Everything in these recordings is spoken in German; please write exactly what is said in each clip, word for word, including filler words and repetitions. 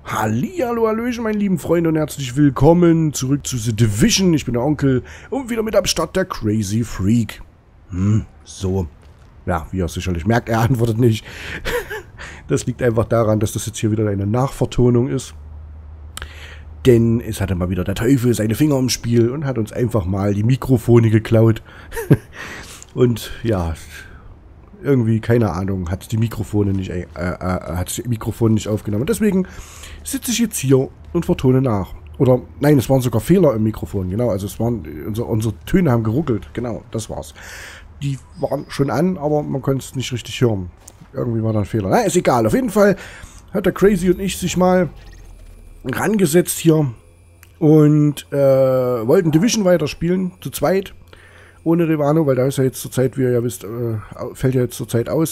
Hallihallo, hallöchen, meine lieben Freunde und herzlich willkommen zurück zu The Division. Ich bin der Onkel und wieder mit am Start der Crazy Freak. Hm, so. Ja, wie ihr sicherlich merkt, er antwortet nicht. Das liegt einfach daran, dass das jetzt hier wieder eine Nachvertonung ist. Denn es hatte mal wieder der Teufel seine Finger im Spiel und hat uns einfach mal die Mikrofone geklaut. Und ja, irgendwie, keine Ahnung, hat die Mikrofone nicht, äh, äh, hat die Mikrofone nicht aufgenommen. Deswegen sitze ich jetzt hier und vertone nach. Oder, nein, es waren sogar Fehler im Mikrofon, genau. Also es waren, unsere, unsere Töne haben geruckelt, genau, das war's. Die waren schon an, aber man konnte es nicht richtig hören. Irgendwie war da ein Fehler. Na, ist egal, auf jeden Fall hat der Crazy und ich sich mal rangesetzt hier und äh, wollten Division weiterspielen, zu zweit. Ohne Revano, weil da ist ja jetzt zur Zeit, wie ihr ja wisst, äh, fällt ja jetzt zur Zeit aus.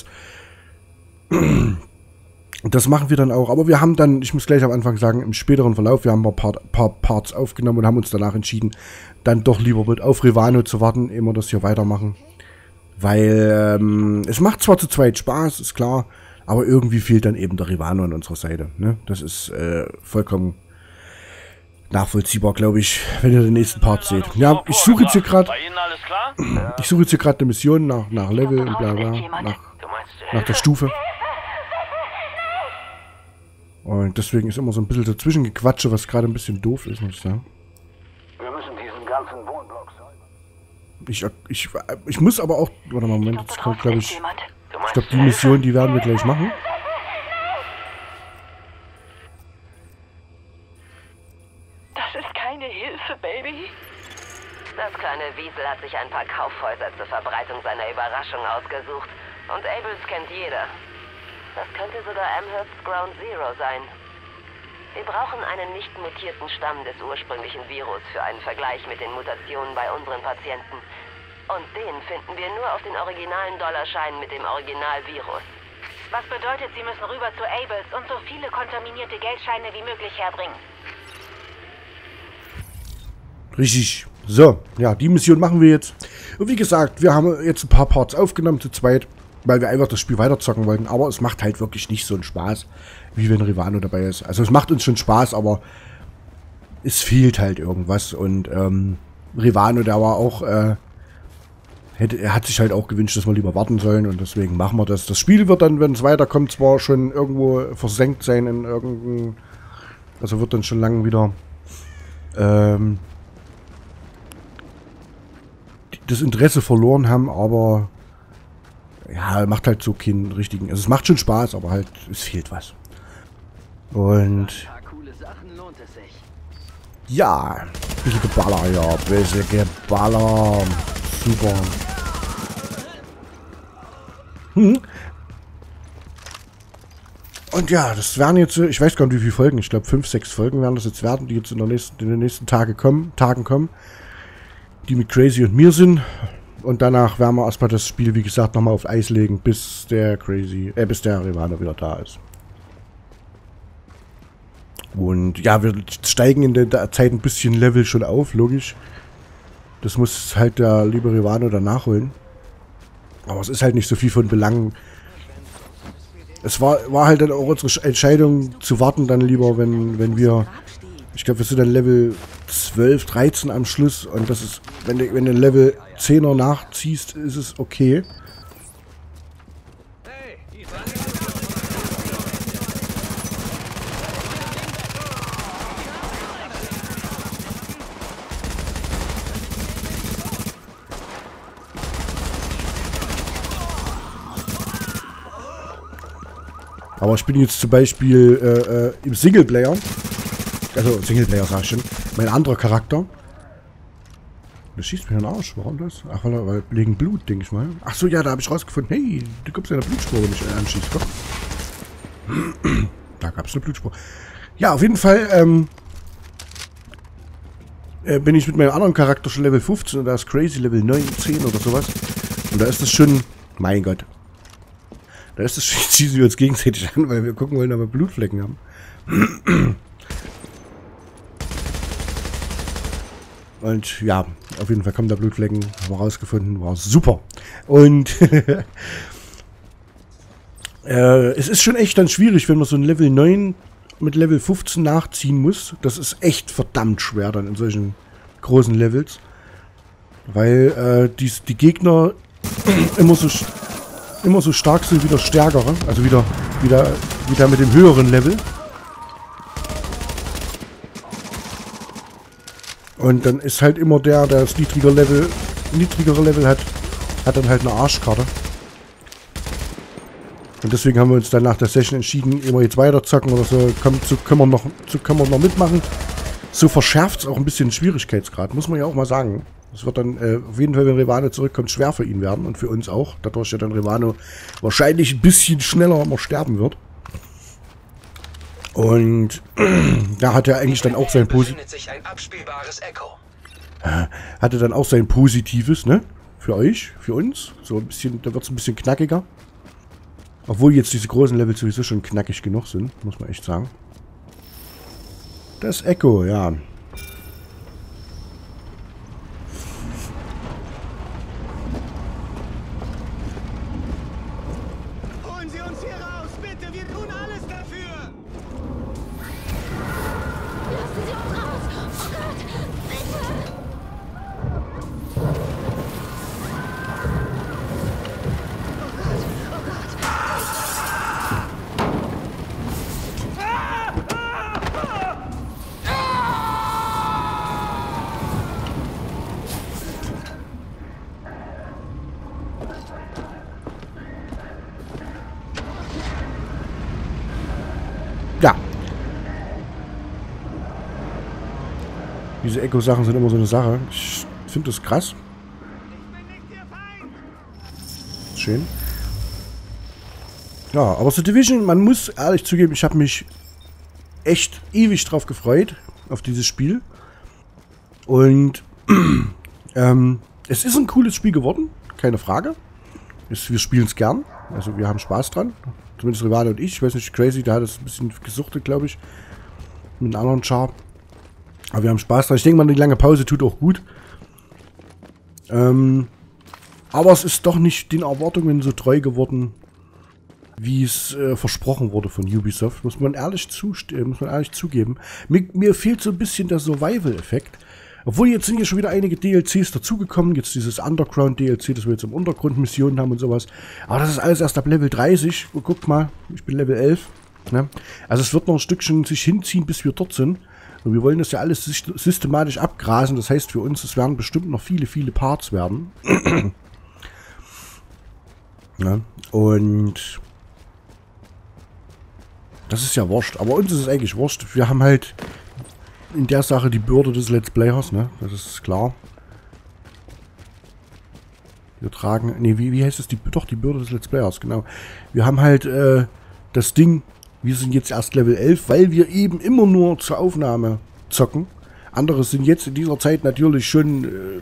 Das machen wir dann auch. Aber wir haben dann, ich muss gleich am Anfang sagen, im späteren Verlauf, wir haben ein paar, paar Parts aufgenommen und haben uns danach entschieden, dann doch lieber mit auf Revano zu warten, ehe wir das hier weitermachen. Weil ähm, es macht zwar zu zweit Spaß, ist klar, aber irgendwie fehlt dann eben der Revano an unserer Seite. Ne? Das ist äh, vollkommen nachvollziehbar, glaube ich, wenn ihr den nächsten Part seht. Ja, ich suche jetzt hier gerade ich suche jetzt hier gerade eine Mission nach, nach Level und bla bla, nach, nach der Stufe. Und deswegen ist immer so ein bisschen dazwischen gequatsche, was gerade ein bisschen doof ist, muss ich sagen. Wir müssen diesen ganzen Wohnblock säubern. Ich, ich, ich muss aber auch, warte mal, Moment, jetzt kommt, glaube ich, ich glaube, die Mission, die werden wir gleich machen. Das kleine Wiesel hat sich ein paar Kaufhäuser zur Verbreitung seiner Überraschung ausgesucht. Und Abels kennt jeder. Das könnte sogar Amherst's Ground Zero sein. Wir brauchen einen nicht mutierten Stamm des ursprünglichen Virus für einen Vergleich mit den Mutationen bei unseren Patienten. Und den finden wir nur auf den originalen Dollarscheinen mit dem Originalvirus. Was bedeutet, Sie müssen rüber zu Abels und so viele kontaminierte Geldscheine wie möglich herbringen. Richtig. So, ja, die Mission machen wir jetzt. Und wie gesagt, wir haben jetzt ein paar Parts aufgenommen zu zweit, weil wir einfach das Spiel weiterzocken wollten. Aber es macht halt wirklich nicht so einen Spaß, wie wenn Revano dabei ist. Also es macht uns schon Spaß, aber es fehlt halt irgendwas. Und ähm, Revano, der war auch, äh, hätte, er hat sich halt auch gewünscht, dass wir lieber warten sollen. Und deswegen machen wir das. Das Spiel wird dann, wenn es weiterkommt, zwar schon irgendwo versenkt sein in irgendeinem, also wird dann schon lange wieder ähm, das Interesse verloren haben, aber ja, macht halt so keinen richtigen, also es macht schon Spaß, aber halt, es fehlt was. Und ja, ein bisschen Geballer, ja, ein bisschen Geballer, super. Hm. Und ja, das werden jetzt, ich weiß gar nicht wie viele Folgen, ich glaube fünf, sechs Folgen werden das jetzt werden, die jetzt in, der nächsten, in den nächsten Tage kommen, Tagen kommen. Die mit Crazy und mir sind. Und danach werden wir erstmal das Spiel, wie gesagt, nochmal auf Eis legen, bis der Crazy, äh, bis der Revano wieder da ist. Und ja, wir steigen in der Zeit ein bisschen Level schon auf, logisch. Das muss halt der liebe Revano dann nachholen. Aber es ist halt nicht so viel von Belang. Es war, war halt dann auch unsere Entscheidung zu warten, dann lieber, wenn, wenn wir... Ich glaube, wir sind dann Level zwölf, dreizehn am Schluss und das ist, wenn du, wenn du Level zehner nachziehst, ist es okay. Aber ich bin jetzt zum Beispiel äh, äh, im Singleplayer. Also Singleplayer sag ich schon. Mein anderer Charakter. Das schießt mir den Arsch. Warum das? Ach, weil, weil wegen Blut, denke ich mal. Ach so, ja, da habe ich rausgefunden. Hey, du gibst ja eine Blutspur, wenn ich äh, anschießt. Komm. Da gab es eine Blutspur. Ja, auf jeden Fall ähm, äh, bin ich mit meinem anderen Charakter schon Level fünfzehn und da ist Crazy Level neun, zehn oder sowas. Und da ist das schon... Mein Gott. Da ist das schon... Schießen wir uns gegenseitig an, weil wir gucken wollen, ob wir Blutflecken haben. Und ja, auf jeden Fall kommen da Blutflecken, haben wir rausgefunden, war super. Und äh, es ist schon echt dann schwierig, wenn man so ein Level neun mit Level fünfzehn nachziehen muss. Das ist echt verdammt schwer dann in solchen großen Levels. Weil äh, die, die Gegner immer so, immer so stark sind wie der Stärkere. Also wieder, wieder, wieder mit dem höheren Level. Und dann ist halt immer der, der das niedrigere Level, niedrigere Level hat, hat dann halt eine Arschkarte. Und deswegen haben wir uns dann nach der Session entschieden, immer jetzt weiter zocken oder so, können, so können wir noch, so können wir noch mitmachen. So verschärft es auch ein bisschen den Schwierigkeitsgrad, muss man ja auch mal sagen. Es wird dann äh, auf jeden Fall, wenn Revano zurückkommt, schwer für ihn werden und für uns auch. Dadurch ja dann Revano wahrscheinlich ein bisschen schneller immer sterben wird. Und da hat er eigentlich dann auch sein Positives. Hatte dann auch sein Positives, ne? Für euch, für uns. So ein bisschen, da wird es ein bisschen knackiger. Obwohl jetzt diese großen Level sowieso schon knackig genug sind, muss man echt sagen. Das Echo, ja. Holen Sie uns hier raus, bitte, wir tun alles dafür! Lassen Sie uns raus! Oh Gott! Bitte! Ja. Diese Echo-Sachen sind immer so eine Sache. Ich finde das krass. Schön. Ja, aber The Division, man muss ehrlich zugeben, ich habe mich echt ewig drauf gefreut, auf dieses Spiel. Und ähm, es ist ein cooles Spiel geworden, keine Frage. Es, wir spielen es gern, also wir haben Spaß dran. Zumindest Revano und ich. Ich weiß nicht, Crazy, der hat es ein bisschen gesuchtet, glaube ich. Mit einem anderen Char. Aber wir haben Spaß dran. Ich denke mal, die lange Pause tut auch gut. Ähm, aber es ist doch nicht den Erwartungen so treu geworden, wie es äh, versprochen wurde von Ubisoft. Muss man ehrlich, äh, muss man ehrlich zugeben. Mir, mir fehlt so ein bisschen der Survival-Effekt. Obwohl, jetzt sind hier schon wieder einige D L Cs dazugekommen. Jetzt dieses Underground-D L C, das wir jetzt im Untergrund Missionen haben und sowas. Aber das ist alles erst ab Level dreißig. Oh, guckt mal, ich bin Level elf. Ne? Also es wird noch ein Stückchen sich hinziehen, bis wir dort sind. Und wir wollen das ja alles systematisch abgrasen. Das heißt für uns, es werden bestimmt noch viele, viele Parts werden. Ja, und das ist ja wurscht. Aber uns ist es eigentlich wurscht. Wir haben halt in der Sache die Bürde des Let's Players, ne? Das ist klar. Wir tragen, ne, wie, wie heißt es? Die, doch, die Bürde des Let's Players, genau. Wir haben halt äh, das Ding, wir sind jetzt erst Level elf, weil wir eben immer nur zur Aufnahme zocken. Andere sind jetzt in dieser Zeit natürlich schon,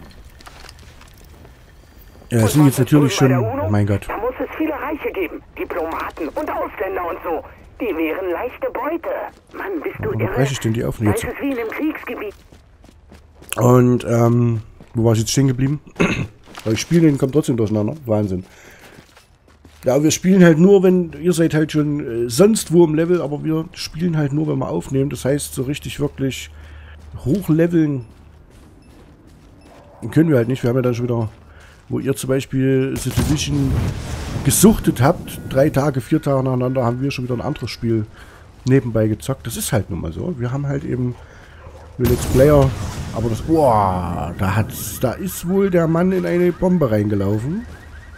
äh, äh, sind jetzt natürlich schon, oh mein Gott. Da muss es viele Reiche geben, Diplomaten und Ausländer und so. Die wären leichte Beute. Mann, bist du irre? Breche ich denn die auf jetzt? Das ist wie in einem Kriegsgebiet. Und, ähm, wo war ich jetzt stehen geblieben? Aber ich spiele den, kommt trotzdem durcheinander. Wahnsinn. Ja, wir spielen halt nur, wenn, ihr seid halt schon äh, sonst wo im Level, aber wir spielen halt nur, wenn wir aufnehmen. Das heißt, so richtig wirklich hochleveln können wir halt nicht. Wir haben ja dann schon wieder, wo ihr zum Beispiel The Division gesuchtet habt, drei Tage, vier Tage nacheinander, haben wir schon wieder ein anderes Spiel nebenbei gezockt. Das ist halt nun mal so. Wir haben halt eben wir Let's Player, aber das, boah, da hat's, da ist wohl der Mann in eine Bombe reingelaufen.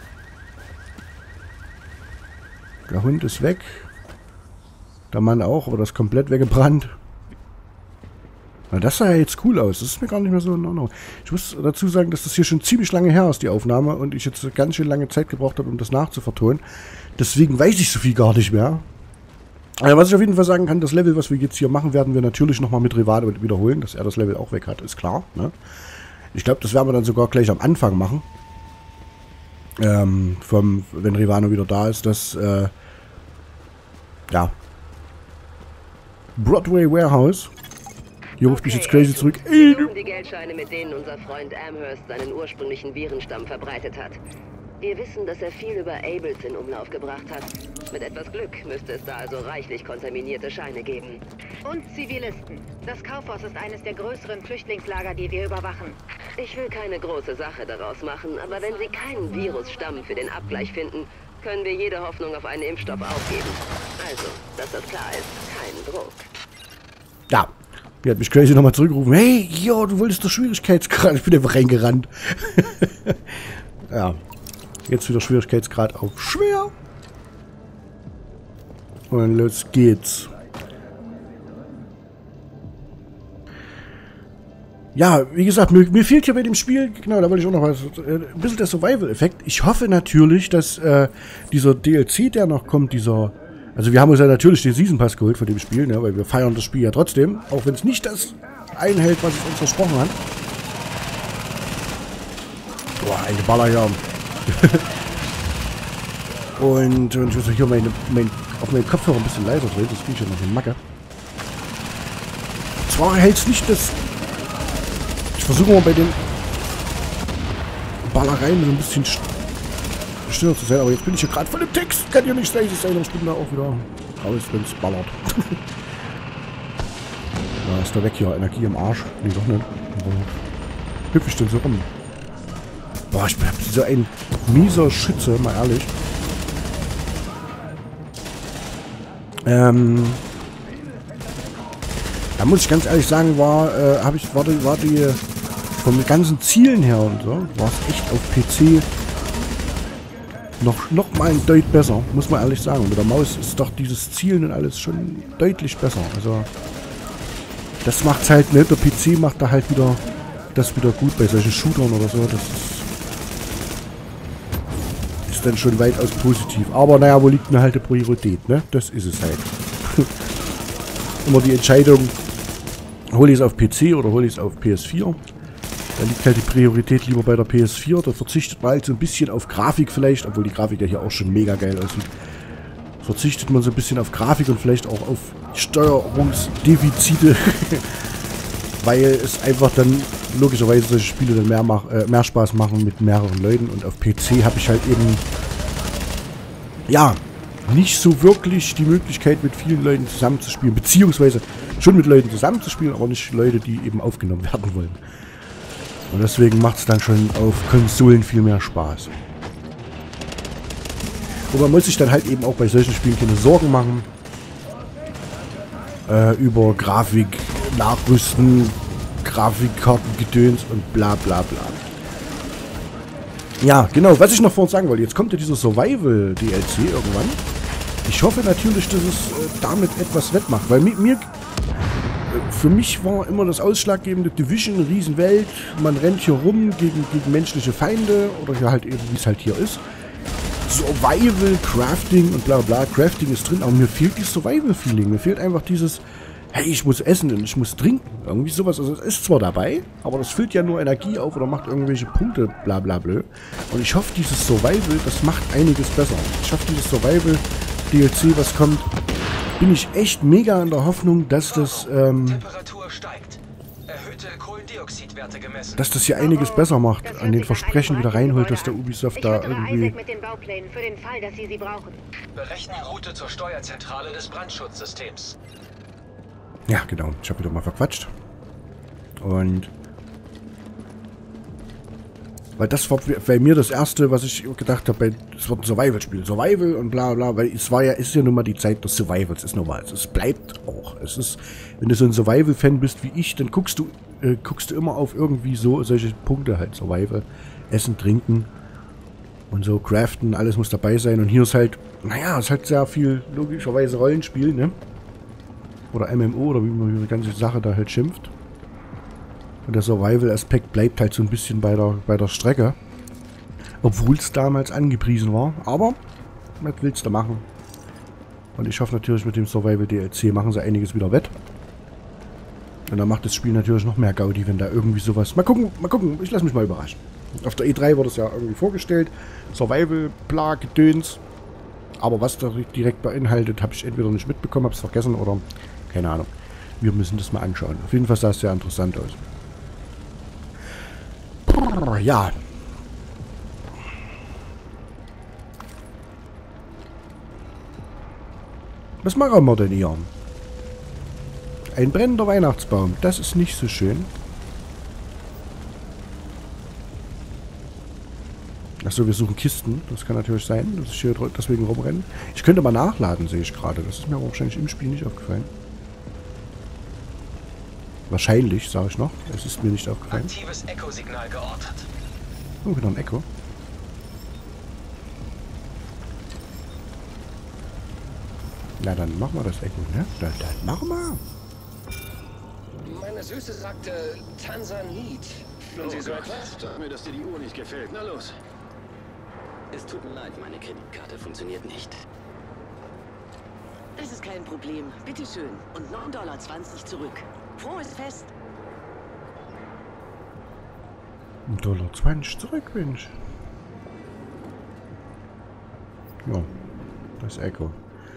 Der Hund ist weg. Der Mann auch, aber das ist komplett weggebrannt. Na, das sah ja jetzt cool aus. Das ist mir gar nicht mehr so in Ordnung. Ich muss dazu sagen, dass das hier schon ziemlich lange her ist, die Aufnahme. Und ich jetzt ganz schön lange Zeit gebraucht habe, um das nachzuvertonen. Deswegen weiß ich so viel gar nicht mehr. Also, was ich auf jeden Fall sagen kann, das Level, was wir jetzt hier machen, werden wir natürlich nochmal mit Revano wiederholen. Dass er das Level auch weg hat, ist klar. Ne? Ich glaube, das werden wir dann sogar gleich am Anfang machen. Ähm, vom, wenn Revano wieder da ist, das, äh, ja. Broadway Warehouse. Hier ruft mich jetzt Crazy zurück. Sie suchen die Geldscheine, mit denen unser Freund Amherst seinen ursprünglichen Virenstamm verbreitet hat. Wir wissen, dass er viel über Abels in Umlauf gebracht hat. Mit etwas Glück müsste es da also reichlich kontaminierte Scheine geben. Und Zivilisten. Das Kaufhaus ist eines der größeren Flüchtlingslager, die wir überwachen. Ich will keine große Sache daraus machen, aber wenn Sie keinen Virusstamm für den Abgleich finden, können wir jede Hoffnung auf einen Impfstoff aufgeben. Also, dass das klar ist, kein Druck. Ja, hier hat mich Crazy nochmal zurückgerufen. Hey, jo, du wolltest doch Schwierigkeitsgrad. Ich bin einfach reingerannt. Ja, jetzt wieder Schwierigkeitsgrad auf schwer. Und los geht's. Ja, wie gesagt, mir, mir fehlt hier bei dem Spiel, genau, da wollte ich auch noch was, äh, ein bisschen der Survival-Effekt. Ich hoffe natürlich, dass äh, dieser D L C, der noch kommt, dieser... Also wir haben uns ja natürlich den Season Pass geholt von dem Spiel, ne, weil wir feiern das Spiel ja trotzdem, auch wenn es nicht das einhält, was es uns versprochen hat. Boah, eine Baller hier. Und, und ich muss hier meine, mein, auf meinen Kopfhörer ein bisschen leiser drehen, das kriege ich ja noch in Macke. Zwar hält es nicht das... Ich versuche mal bei den Ballereien so ein bisschen stiller zu sein, aber jetzt bin ich hier gerade von dem Text. Kann ja nicht schlecht sein, aber ich bin da auch wieder raus, wenn es ballert. Da ist der weg hier, Energie im Arsch. Nee, doch nicht. Wo hüpfe ich denn so rum? Boah, ich bin so ein mieser Schütze, mal ehrlich. Ähm... Da muss ich ganz ehrlich sagen, war, äh, habe ich, war die, war die, von den ganzen Zielen her und so, war es echt auf P C noch, noch mal ein Deut besser, muss man ehrlich sagen. Mit der Maus ist doch dieses Zielen und alles schon deutlich besser. Also, das macht's halt, ne, der P C macht da halt wieder, das wieder gut bei solchen Shootern oder so, das ist, ist dann schon weitaus positiv. Aber naja, wo liegt denn halt die Priorität, ne, das ist es halt. Immer die Entscheidung, hole ich es auf P C oder hole ich es auf P S vier. Da liegt halt die Priorität lieber bei der P S vier. Da verzichtet man halt so ein bisschen auf Grafik vielleicht, obwohl die Grafik ja hier auch schon mega geil aussieht. Verzichtet man so ein bisschen auf Grafik und vielleicht auch auf Steuerungsdefizite. Weil es einfach dann logischerweise solche Spiele dann mehr, mach, äh, mehr Spaß machen mit mehreren Leuten. Und auf P C habe ich halt eben, ja, nicht so wirklich die Möglichkeit, mit vielen Leuten zusammenzuspielen, beziehungsweise schon mit Leuten zusammenzuspielen, aber nicht Leute, die eben aufgenommen werden wollen. Und deswegen macht es dann schon auf Konsolen viel mehr Spaß. Und man muss sich dann halt eben auch bei solchen Spielen keine Sorgen machen äh, über Grafik, Nachrüsten, Grafikkartengedöns und bla bla bla. Ja, genau, was ich noch vorhin sagen wollte, jetzt kommt ja dieser Survival-D L C irgendwann. Ich hoffe natürlich, dass es äh, damit etwas wettmacht, weil mir, mir äh, für mich war immer das ausschlaggebende Division, Riesenwelt, man rennt hier rum gegen, gegen menschliche Feinde oder hier halt eben, wie es halt hier ist. Survival, Crafting und bla bla, Crafting ist drin, aber mir fehlt dieses Survival-Feeling, mir fehlt einfach dieses, hey, ich muss essen und ich muss trinken, irgendwie sowas, also es ist zwar dabei, aber das füllt ja nur Energie auf oder macht irgendwelche Punkte, bla bla bla. Und ich hoffe, dieses Survival, das macht einiges besser. Ich hoffe, dieses Survival D L C, was kommt, bin ich echt mega in der Hoffnung, dass das, ähm, Temperatur steigt. Erhöhte Kohlendioxidwerte gemessen. dass das hier einiges besser macht, an den Versprechen wieder reinholt, dass der Ubisoft da irgendwie... mit den Bauplänen für den Fall, dass Sie sie brauchen. Berechnen Route zur Steuerzentrale des Brandschutzsystems. Ja, genau, ich habe wieder mal verquatscht. Und... Weil das war bei mir das erste, was ich gedacht habe, es wird ein Survival-Spiel. Survival und bla bla, weil es war ja, ist ja nun mal die Zeit des Survivals, ist normal. Es bleibt auch. Es ist, wenn du so ein Survival-Fan bist wie ich, dann guckst du, äh, guckst du immer auf irgendwie so solche Punkte halt. Survival, Essen, Trinken und so, Craften, alles muss dabei sein. Und hier ist halt, naja, es ist halt sehr viel logischerweise Rollenspiel, ne? Oder M M O oder wie man die ganze Sache da halt schimpft. Und der Survival-Aspekt bleibt halt so ein bisschen bei der, bei der Strecke. Obwohl es damals angepriesen war. Aber, was willst du machen? Und ich hoffe natürlich, mit dem Survival-D L C machen sie einiges wieder wett. Und dann macht das Spiel natürlich noch mehr Gaudi, wenn da irgendwie sowas... Mal gucken, mal gucken, ich lasse mich mal überraschen. Auf der E drei wurde es ja irgendwie vorgestellt. Survival, bla, Gedöns. Aber was da direkt beinhaltet, habe ich entweder nicht mitbekommen, habe es vergessen oder... Keine Ahnung. Wir müssen das mal anschauen. Auf jeden Fall sah es sehr interessant aus. Ja. Was machen wir denn hier? Ein brennender Weihnachtsbaum. Das ist nicht so schön. Achso, wir suchen Kisten. Das kann natürlich sein, dass ich hier deswegen rumrenne. Ich könnte mal nachladen, sehe ich gerade. Das ist mir aber wahrscheinlich im Spiel nicht aufgefallen. Wahrscheinlich, sage ich noch. Es ist mir nicht aufgefallen. Aktives Echo-Signal geortet. Oh, wieder ein Echo. Na, dann machen wir das Echo, ne? Dann, dann machen wir. Meine Süße sagte Tansanit. Fühlen Sie so etwas? Sag mir, dass dir die Uhr nicht gefällt. Na los. Es tut mir leid, meine Kreditkarte funktioniert nicht. Das ist kein Problem. Bitte schön. Und neun Dollar zwanzig zurück. Frohes Fest. ein Dollar zwanzig zurück, Mensch. Ja, das Echo.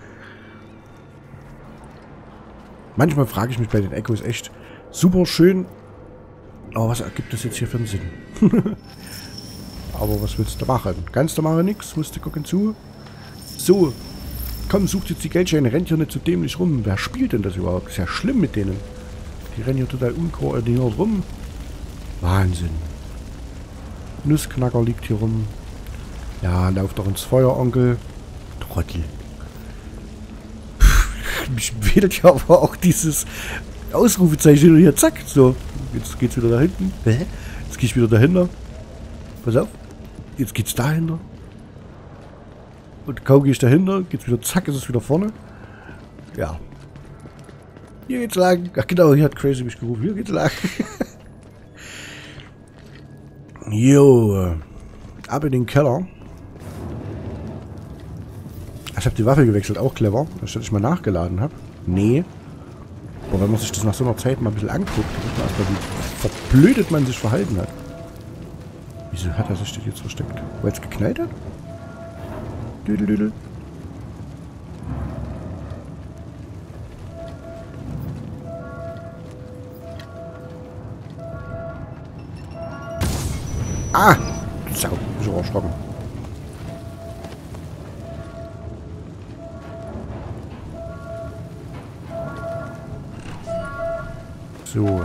Manchmal frage ich mich bei den Echos echt super schön. Aber was ergibt das jetzt hier für einen Sinn? Aber was willst du machen? Kannst du machen nichts? Musst du gucken zu. So. Komm, sucht jetzt die Geldscheine. Rennt hier nicht so dämlich rum. Wer spielt denn das überhaupt? Ist ja schlimm mit denen. Die rennen hier total unkoordiniert rum. Wahnsinn. Nussknacker liegt hier rum. Ja, lauf doch ins Feuer, Onkel. Trottel. Mich wählt ja aber auch dieses Ausrufezeichen hier. Zack. So. Jetzt geht's wieder da hinten. Hä? Jetzt gehe ich wieder dahinter. Pass auf. Jetzt geht's dahinter. Und kaum gehe ich dahinter, geht's wieder, zack, ist es wieder vorne. Ja. Hier geht's lang. Ach genau, hier hat Crazy mich gerufen. Hier geht's lang. Jo. Ab in den Keller. Ich habe die Waffe gewechselt, auch clever. Anstatt ich mal nachgeladen habe. Nee. Aber wenn man sich das nach so einer Zeit mal ein bisschen anguckt, sieht man erstmal, wie verblödet man sich verhalten hat. Wieso hat er sich das jetzt versteckt? Weil es geknallt hat? Düdelüdel. Ah! Sau, ich bin erschrocken. So.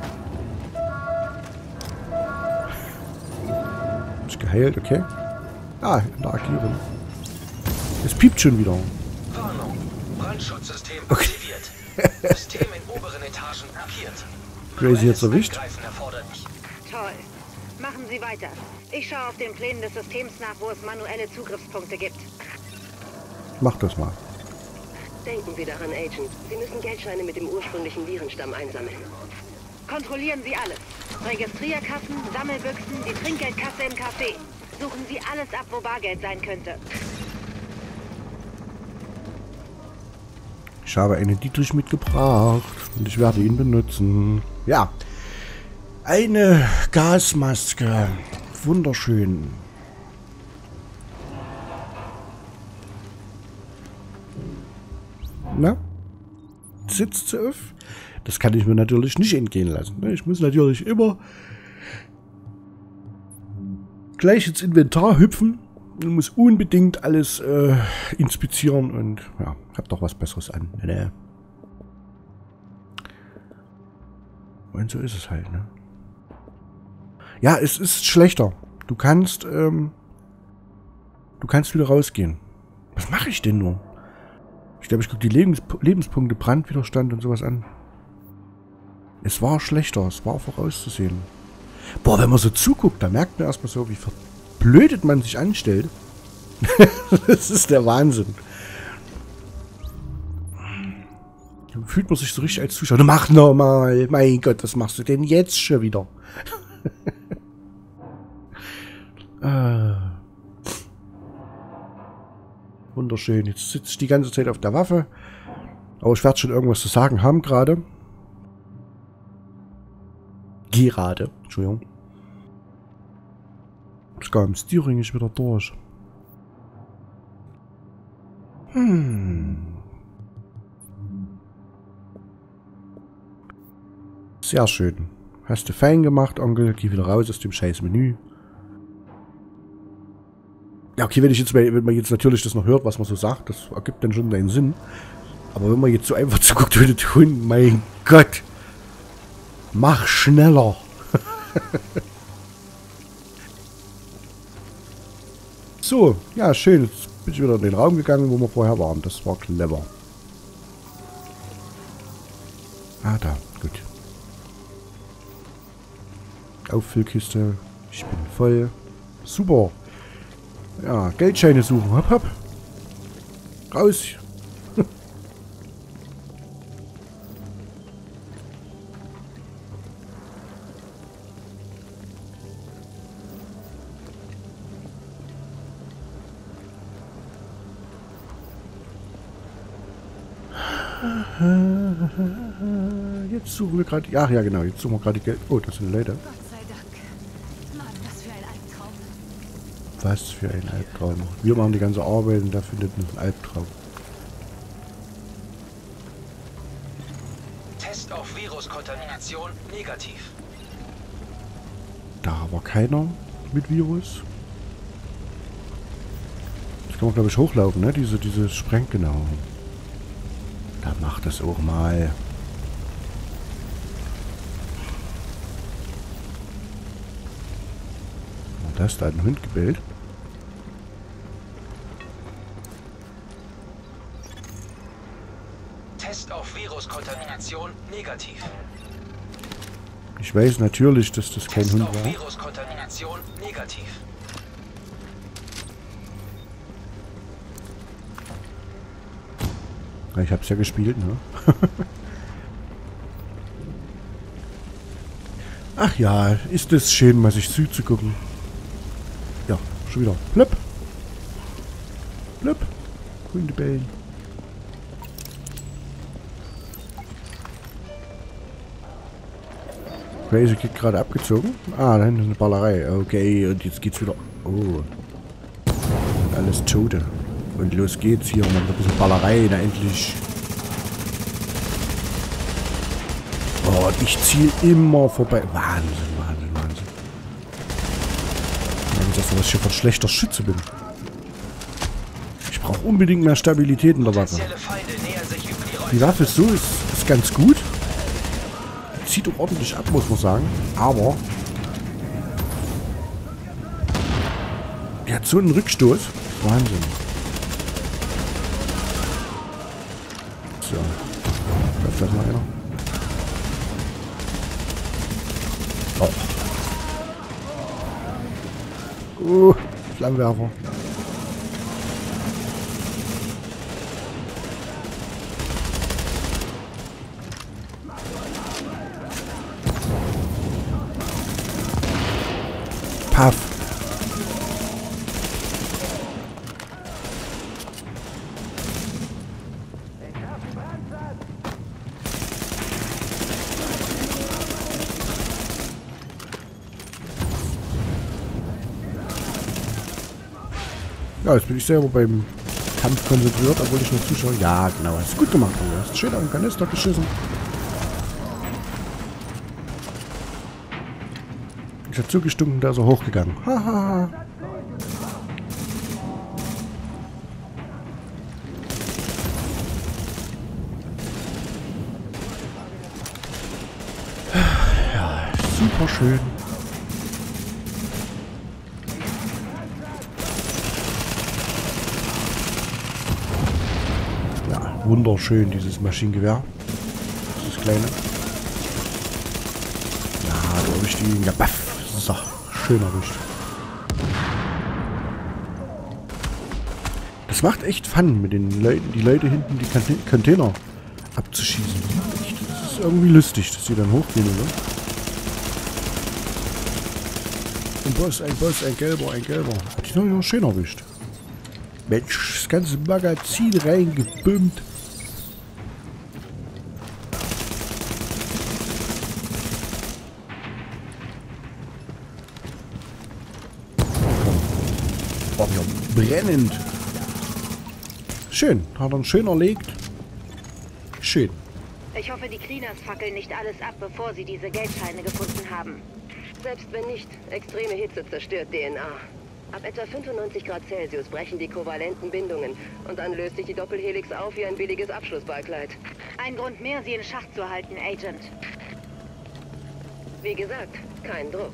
Ist geheilt, okay. Ah, interagieren. Es piept schon wieder. Warnung. Brandschutzsystem Okay. aktiviert. System in oberen Etagen blockiert. Crazy jetzt erwischt. Eingreifen erforderlich. Toll. Machen Sie weiter. Ich schaue auf den Plänen des Systems nach, wo es manuelle Zugriffspunkte gibt. Mach das mal. Denken Sie daran, Agent. Sie müssen Geldscheine mit dem ursprünglichen Virenstamm einsammeln. Kontrollieren Sie alles. Registrierkassen, Sammelbüchsen, die Trinkgeldkasse im Café. Suchen Sie alles ab, wo Bargeld sein könnte. Ich habe einen Dietrich mitgebracht und ich werde ihn benutzen. Ja. Eine Gasmaske. Wunderschön. Na? Sitzt sie auf? Das kann ich mir natürlich nicht entgehen lassen. Ich muss natürlich immer gleich ins Inventar hüpfen und muss unbedingt alles äh, inspizieren und ja, hab doch was Besseres an. Ne? Und so ist es halt, ne? Ja, es ist schlechter. Du kannst, ähm, du kannst wieder rausgehen. Was mache ich denn nur? Ich glaube, ich gucke die Lebens Lebenspunkte, Brandwiderstand und sowas an. Es war schlechter, es war vorauszusehen. Boah, wenn man so zuguckt, da merkt man erstmal so, wie verblödet man sich anstellt. Das ist der Wahnsinn. Da fühlt man sich so richtig als Zuschauer. Mach nochmal, mein Gott, was machst du denn jetzt schon wieder? ah. Wunderschön. Jetzt sitze ich die ganze Zeit auf der Waffe. Aber ich werde schon irgendwas zu sagen haben gerade. Gerade. Entschuldigung. Das gar im Steering ist wieder durch. Hm. Sehr schön. Hast du fein gemacht, Onkel. Geh wieder raus aus dem scheiß Menü. Ja, okay, wenn ich jetzt, wenn man jetzt natürlich das noch hört, was man so sagt, das ergibt dann schon seinen Sinn. Aber wenn man jetzt so einfach zuguckt, würde tun, mein Gott. Mach schneller. So, ja, schön. Jetzt bin ich wieder in den Raum gegangen, wo wir vorher waren. Das war clever. Ah, da. Gut. Auffüllkiste. Ich bin voll. Super. Ja, Geldscheine suchen. Hopp, hopp. Raus. Jetzt suchen wir gerade... Ach ja, genau. Jetzt suchen wir gerade Geld... Oh, das sind Leute. Gott sei Dank. Mann, was für ein Albtraum. Was für ein Albtraum. Wir machen die ganze Arbeit und da findet uns ein Albtraum. Test auf Viruskontamination negativ. Da war keiner mit Virus. Das kann man, glaube ich, hochlaufen, ne? Diese, diese Spreng... Genau. Da macht das auch mal. Und das da hat ein Hund gebellt. Test auf Viruskontamination negativ. Ich weiß natürlich, dass das kein Test Hund auf war. Viruskontamination negativ. Ich hab's ja gespielt, ne? Ach ja, ist es schön, mal sich zuzugucken. Ja, schon wieder. Plöpp. Plöpp. Hunde bellen. Crazy Kid gerade abgezogen. Ah, da hinten ist eine Ballerei. Okay, und jetzt geht's wieder. Oh. Und alles Tote. Und los geht's hier. Und dann ein bisschen Ballerei. Da endlich. Oh, und ich ziel immer vorbei. Wahnsinn, Wahnsinn, Wahnsinn. Ich weiß, dass ich hier von schlechter Schütze bin. Ich brauche unbedingt mehr Stabilität in der Waffe. Die Waffe ist so, ist, ist ganz gut. Zieht auch ordentlich ab, muss man sagen. Aber die hat so einen Rückstoß. Wahnsinn. So. Läuft das mal einer. Oh. Uh, Flammenwerfer. Paff. Ja, jetzt bin ich selber beim Kampf konzentriert, obwohl ich nur zuschaue. Ja, genau. Hast du gut gemacht, du hast schön auf den Kanister geschissen. Ich habe zugestunken, da ist er hochgegangen. Haha. Ja, super schön. Ja, wunderschön, dieses Maschinengewehr. Dieses kleine. Ja, da habe ich die. Ja, baff. So, schön erwischt. Das macht echt Fun, mit den Leuten, die Leute hinten die Container abzuschießen. Das ist irgendwie lustig, dass die dann hochgehen, oder? Ein Boss, ein Boss, ein Gelber, ein Gelber. Hat die noch schön erwischt. Mensch, das ganze Magazin reingebümmt. Oh, ja, brennend. Schön. Hat er schön erlegt. Schön. Ich hoffe, die Cleaners fackeln nicht alles ab, bevor sie diese Geldscheine gefunden haben. Selbst wenn nicht, extreme Hitze zerstört D N A. Ab etwa fünfundneunzig Grad Celsius brechen die kovalenten Bindungen und dann löst sich die Doppelhelix auf wie ein billiges Abschlussballkleid. Ein Grund mehr, sie in Schach zu halten, Agent. Wie gesagt, kein Druck.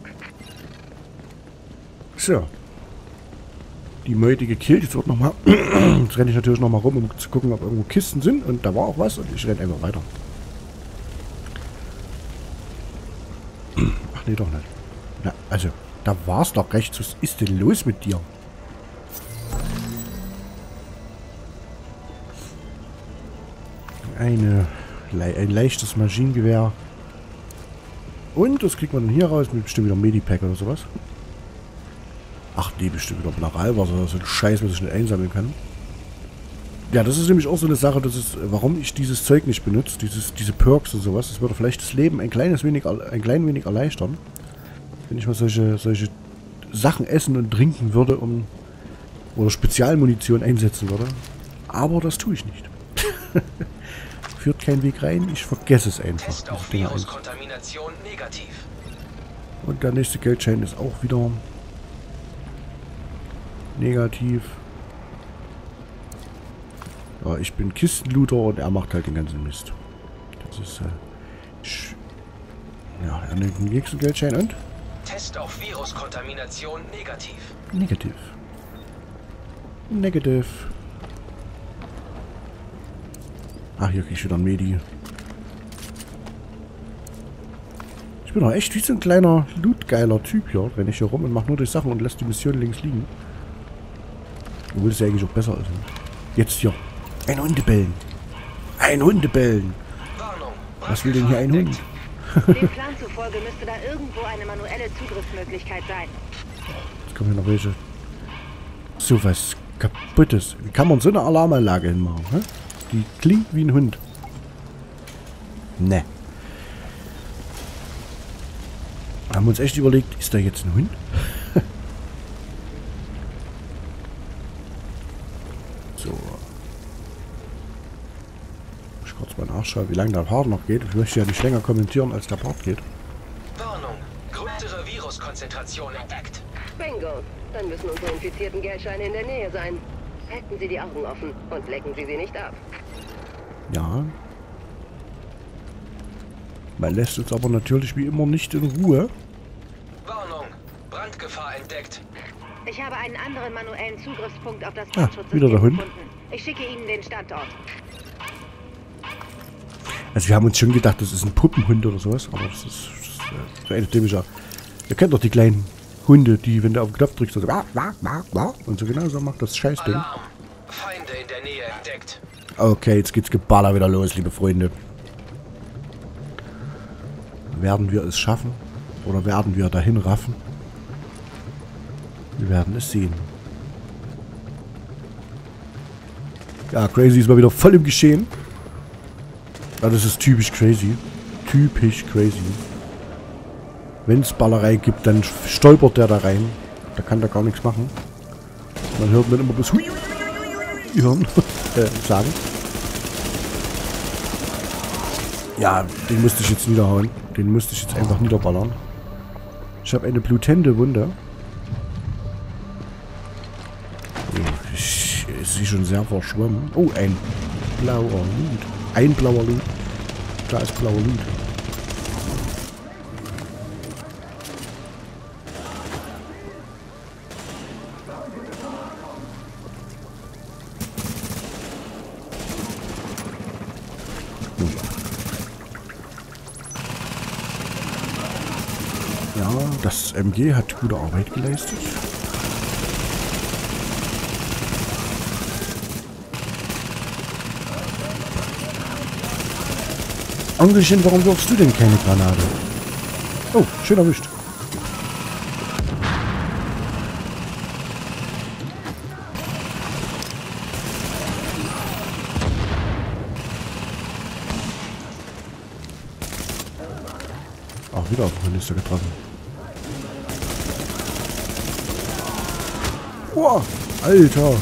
So. Die Meute gekillt. Jetzt wird noch mal. Jetzt renne ich natürlich noch mal rum, um zu gucken, ob irgendwo Kisten sind. Und da war auch was. Und ich renne einfach weiter. Ach nee, doch nicht. Na, also, da war es doch recht. Was ist denn los mit dir? Eine, ein leichtes Maschinengewehr. Und das kriegt man dann hier raus mit bestimmt wieder Medipack oder sowas. Ach nee, bestimmt wieder Mineralwasser. So ein Scheiß, was ich nicht einsammeln kann. Ja, das ist nämlich auch so eine Sache, das ist, warum ich dieses Zeug nicht benutze, dieses, diese Perks und sowas. Das würde vielleicht das Leben ein kleines wenig, ein klein wenig erleichtern. Wenn ich mal solche, solche Sachen essen und trinken würde, um oder Spezialmunition einsetzen würde. Aber das tue ich nicht. Führt kein Weg rein, ich vergesse es einfach. Test auf Viruskontamination negativ. Und der nächste Geldschein ist auch wieder negativ. Ja, ich bin Kistenlooter und er macht halt den ganzen Mist. Das ist, äh, ich, ja, er nimmt den nächsten Geldschein und? Test auf Viruskontamination negativ. Negativ. Negativ. Ach, hier krieg ich wieder ein Medi. Ich bin doch echt wie so ein kleiner lootgeiler Typ hier. Renne ich hier rum und mach nur die Sachen und lässt die Mission links liegen. Obwohl es ja eigentlich auch besser ist. Jetzt hier. Ein Hundebellen. Ein Hundebellen. Was will denn hier ein Hund? Dem Plan zufolge müsste da irgendwo eine manuelle Zugriffsmöglichkeit sein. Jetzt kommen hier noch welche. So was Kaputtes. Wie kann man so eine Alarmanlage hinmachen? Hä? Die klingt wie ein Hund. Ne. Haben wir uns echt überlegt, ist da jetzt ein Hund? So. Ich kurz mal nachschauen, wie lange der Part noch geht. Ich möchte ja nicht länger kommentieren, als der Part geht. Warnung. Größere Viruskonzentration entdeckt. Bingo. Dann müssen unsere infizierten Geldscheine in der Nähe sein. Halten Sie die Augen offen und lecken Sie sie nicht ab. Ja. Man lässt uns aber natürlich wie immer nicht in Ruhe. Warnung. Brandgefahr entdeckt. Ich habe einen anderen manuellen Zugriffspunkt auf das Ah, Brandschutzsystem wieder der Hund. gefunden. Ich schicke Ihnen den Standort. Also wir haben uns schon gedacht, das ist ein Puppenhund oder sowas, aber das ist, das ist äh, so ein typischer. Ihr kennt doch die kleinen Hunde, die, wenn du auf den Knopf drückst, so wah, wah, wah, wah, und so genau so macht das Scheißding. Alarm. Feinde in der Nähe entdeckt. Okay, jetzt geht's Geballer wieder los, liebe Freunde. Werden wir es schaffen? Oder werden wir dahin raffen? Wir werden es sehen. Ja, Crazy ist mal wieder voll im Geschehen. Ja, das ist typisch Crazy. Typisch Crazy. Wenn es Ballerei gibt, dann stolpert der da rein. Da kann der gar nichts machen. Man hört mir immer bloß Hui hören, äh, sagen. Ja, den musste ich jetzt niederhauen. Den musste ich jetzt einfach niederballern. Ich habe eine blutende Wunde. Oh, ich, ich sehe schon sehr verschwommen. Oh, ein blauer Loot. Ein blauer Loot. Da ist blauer Loot. Ja, das M G hat gute Arbeit geleistet. Onkelchen, warum wirfst du denn keine Granate? Oh, schön erwischt. Auch wieder auf den Kanister getroffen. Boah, Alter.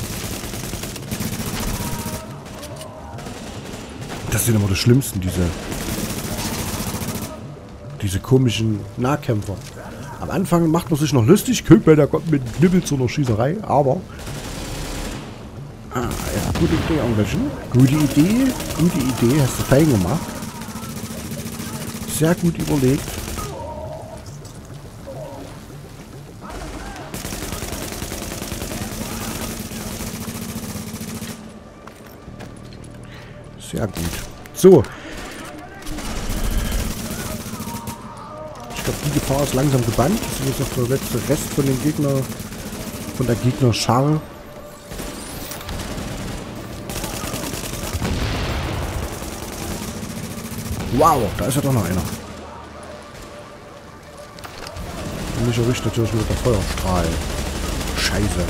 Das sind immer die Schlimmsten, diese... Diese komischen Nahkämpfer. Am Anfang macht man sich noch lustig. Guck mal, der kommt mit Knibbel zu einer Schießerei. Aber... Ah, ja, gute Idee, Engelchen. Gute Idee. Gute Idee. Hast du fein gemacht. Sehr gut überlegt. Sehr gut. So. Ich glaube, die Gefahr ist langsam gebannt. Das ist jetzt noch der letzte Rest von den Gegner, von der Gegnerschar. Wow, da ist ja doch noch einer. Und mich erwischt natürlich mit der Feuerstrahl. Scheiße.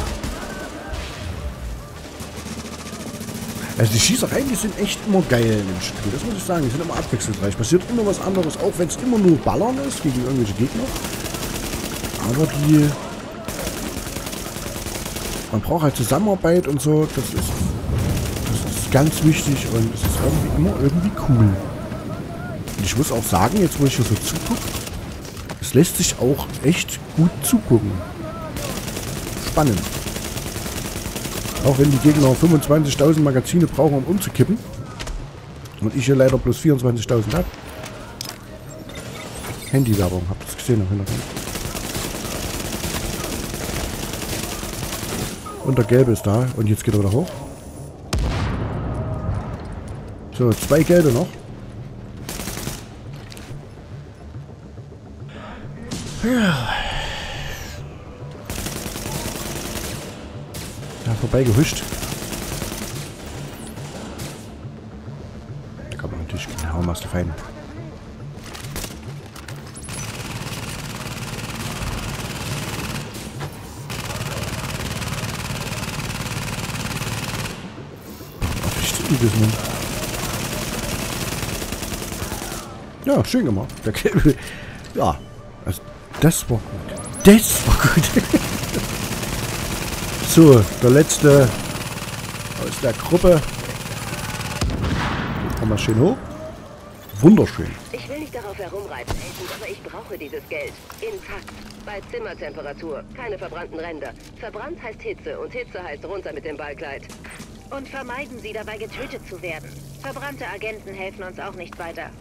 Also die Schießereien, die sind echt immer geil in dem Spiel. Das muss ich sagen. Die sind immer abwechslungsreich. Passiert immer was anderes, auch wenn es immer nur Ballern ist gegen irgendwelche Gegner. Aber die... Man braucht halt Zusammenarbeit und so. Das ist, das ist ganz wichtig und es ist irgendwie immer irgendwie cool. Und ich muss auch sagen, jetzt wo ich hier so zugucke, es lässt sich auch echt gut zugucken. Spannend. Auch wenn die Gegner fünfundzwanzigtausend Magazine brauchen, um umzukippen. Und ich hier leider bloß vierundzwanzigtausend habe. Handywerbung, habt ihr das gesehen? Und der Gelbe ist da. Und jetzt geht er wieder hoch. So, zwei Gelbe noch. Ja. Ja, vorbei gehuscht. Da kann man natürlich genau was der Feind. Ja, schön gemacht. Der Gelbe. Ja, also das war gut. Das war gut. So, der letzte aus der Gruppe. Kommen wir schön hoch. Wunderschön. Ich will nicht darauf herumreiten, Agent, aber ich brauche dieses Geld. Intakt. Bei Zimmertemperatur. Keine verbrannten Ränder. Verbrannt heißt Hitze und Hitze heißt runter mit dem Ballkleid. Und vermeiden Sie dabei, getötet zu werden. Verbrannte Agenten helfen uns auch nicht weiter.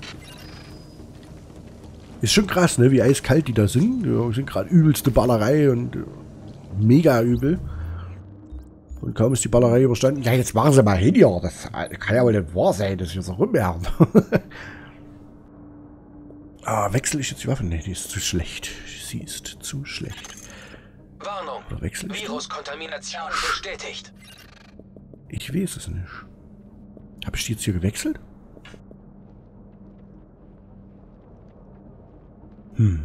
Ist schon krass, ne? Wie eiskalt die da sind. Die sind gerade übelste Ballerei und mega übel. Und kaum ist die Ballerei überstanden. Ja, jetzt machen sie mal hin hier. Das kann ja wohl nicht wahr sein, dass wir so rumwerfen. Ah, wechsle ich jetzt die Waffe? Ne, die ist zu schlecht. Sie ist zu schlecht. Warnung. Oder wechsle ich Viruskontamination bestätigt. Ich weiß es nicht. Habe ich die jetzt hier gewechselt? Hm.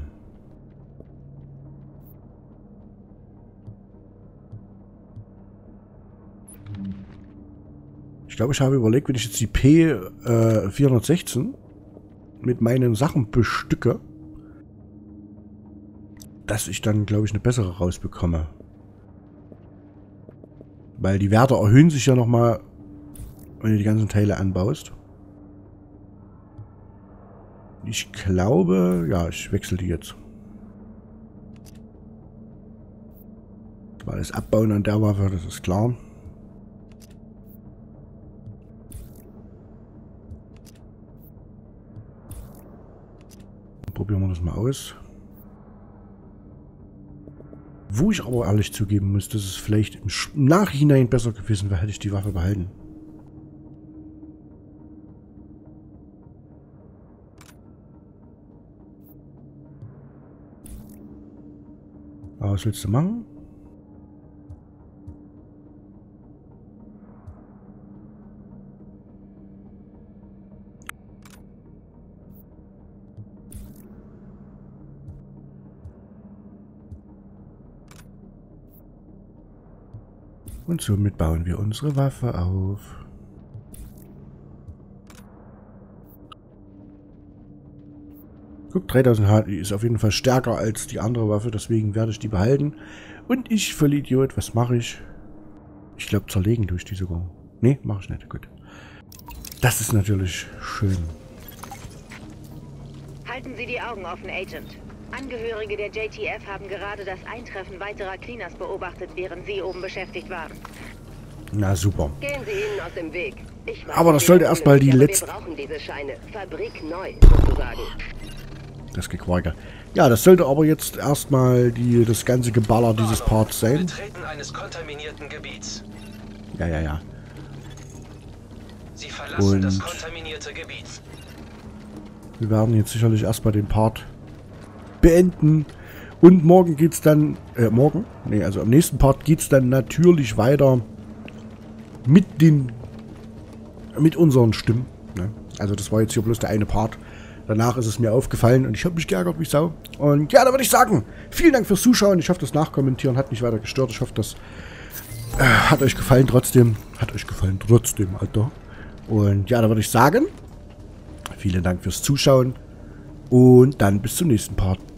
Ich glaube, ich habe überlegt, wenn ich jetzt die P äh, vierhundertsechzehn mit meinen Sachen bestücke, dass ich dann, glaube ich, eine bessere rausbekomme. Weil die Werte erhöhen sich ja nochmal, wenn du die ganzen Teile anbaust. Ich glaube, ja, ich wechsle die jetzt. Weil das Abbauen an der Waffe, das ist klar. Probieren wir das mal aus. Wo ich aber ehrlich zugeben muss, dass es vielleicht im Nachhinein besser gewesen wäre, hätte ich die Waffe behalten. Aber was willst du machen? Und somit bauen wir unsere Waffe auf. Guck, dreitausend H P ist auf jeden Fall stärker als die andere Waffe, deswegen werde ich die behalten. Und ich, Vollidiot, was mache ich? Ich glaube, zerlegen tue ich die sogar. Nee, mache ich nicht. Gut. Das ist natürlich schön. Halten Sie die Augen offen, Agent. Angehörige der J T F haben gerade das Eintreffen weiterer Cleaners beobachtet, während Sie oben beschäftigt waren. Na super. Gehen Sie ihnen aus dem Weg. Ich weiß, Aber das sollte erstmal die letzte... Wir brauchen diese Scheine. Fabrik neu, sozusagen. Das Gequarke. Ja, das sollte aber jetzt erstmal die, das ganze Geballer dieses Parts sein. Betreten eines kontaminierten Gebiets. Ja, ja, ja. Sie verlassen Und das kontaminierte Gebiet. wir werden jetzt sicherlich erstmal den Part beenden. Und morgen geht's dann... Äh, morgen? Ne, also am nächsten Part geht's dann natürlich weiter mit den... mit unseren Stimmen. Ne? Also das war jetzt hier bloß der eine Part. Danach ist es mir aufgefallen und ich habe mich geärgert wie Sau. Und ja, da würde ich sagen, vielen Dank fürs Zuschauen. Ich hoffe, das Nachkommentieren hat nicht weiter gestört. Ich hoffe, das äh, hat euch gefallen trotzdem. Hat euch gefallen trotzdem, Alter. Und ja, da würde ich sagen, vielen Dank fürs Zuschauen. Und dann bis zum nächsten Part.